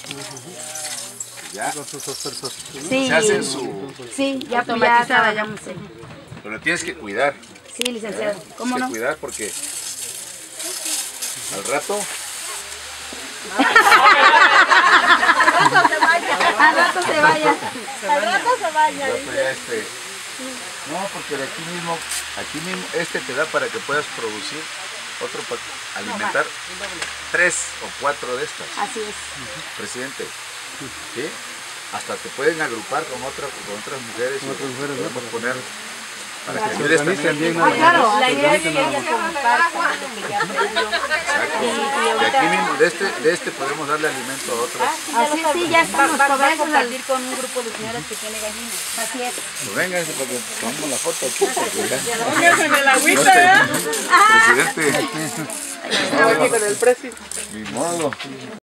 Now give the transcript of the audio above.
Ya. Sí. Se hacen su... Sí, ya automatizada, ya. Pero tienes que cuidar. Sí, licenciado. ¿Cómo Tienes no? que cuidar porque al rato... Al rato se vaya. Al rato se vaya. al rato ya no, porque de aquí mismo te da para que puedas producir otro para alimentar 3 o 4 de estas. Así es. Presidente, ¿sí? Hasta te pueden agrupar con otras mujeres. Podemos poner para que ayudes también. Claro, la idea es que ella comparta lo que ya aprendió. De aquí mismo, de este podemos darle alimento a otras. Así sí, ya estamos Va a cobrando compartir con un grupo de señoras que tiene gallinas. Así es. Pues vénganse para que tomemos la foto aquí. Porque ya... Pónganse en el agüita, Presidente. con el precio. Ni modo.